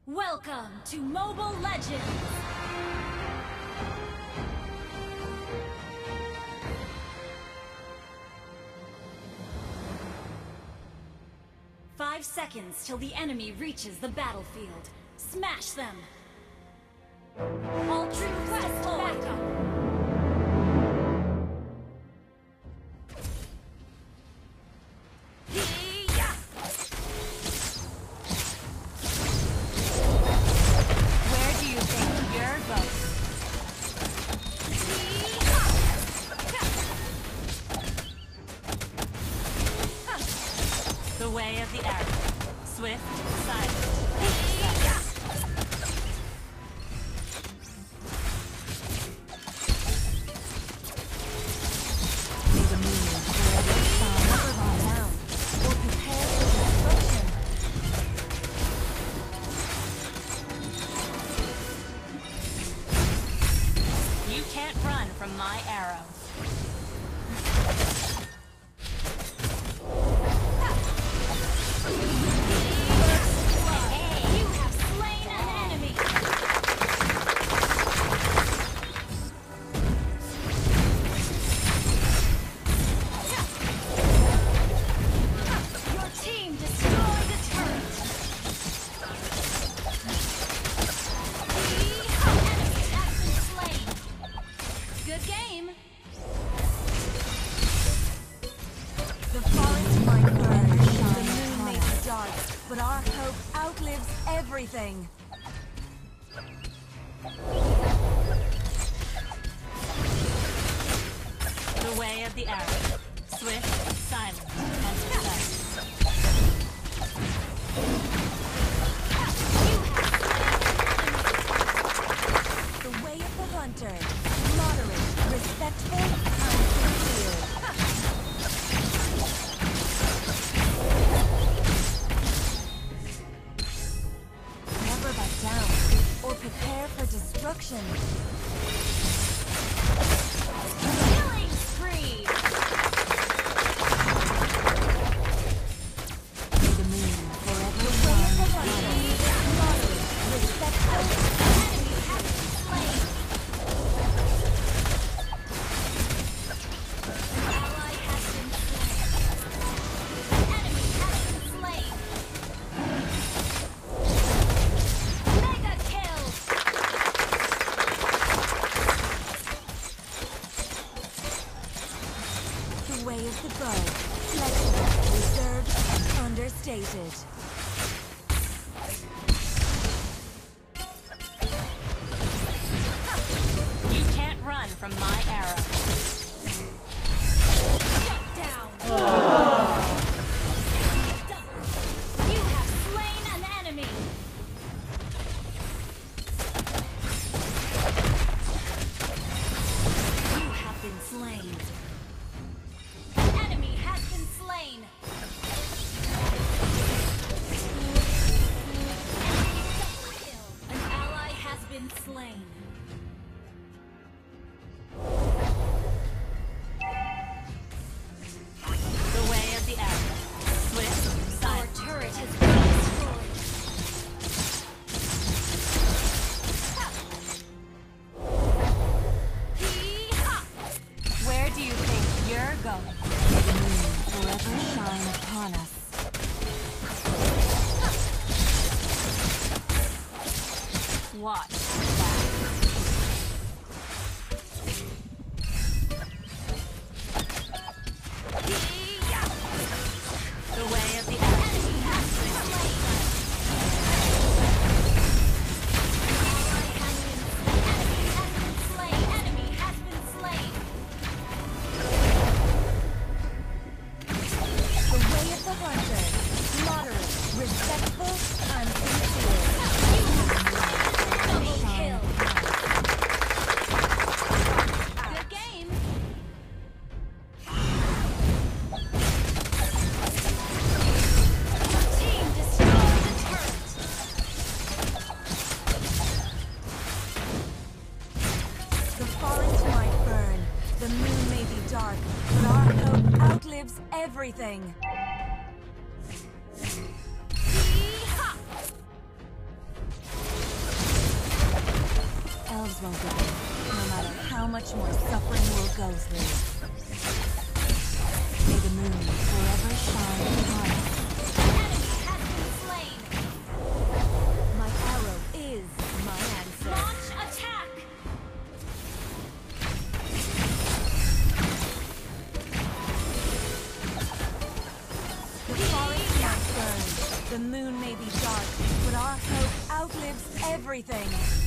Welcome to Mobile Legends! Five seconds till the enemy reaches the battlefield. Smash them! All troops deployed! Backup! The way of the arrow. Swift, silent. May the moon forever shine over my town, or prepare for destruction. You can't run from my arrow. But our hope outlives everything. The way of the arrow. Swift, silent, and precise. The way of the hunter. Moderate, respectful, and sincere. Down, or prepare for destruction. Killing spree! May the moon forever shine upon us. Moderate, respectful, enemy has been slain. Ally has been slain. Enemy has been slain. Way of the bow, flexible, reserved, and understated. You can't run from my arrow. Shut down! You have slain an enemy! You have been slain. Slain. An ally has been slain. The way of the arrow. Swift, silent. Our turret has been destroyed. Where do you think you're going? Forever shine upon us. Watch that. The way of the enemy has been slain. Enemy has been slain. The way of the hunter, moderate, respectful, and sincere. Double kill. Good game. Team destroyed the turret. The forest might burn, the moon may be dark, but our hope outlives everything. much more suffering we'll go through. May the moon forever shine upon us. Enemy has been slain. My arrow is my answer. Launch attack. The forest might burn, the moon may be dark, but our hope outlives everything.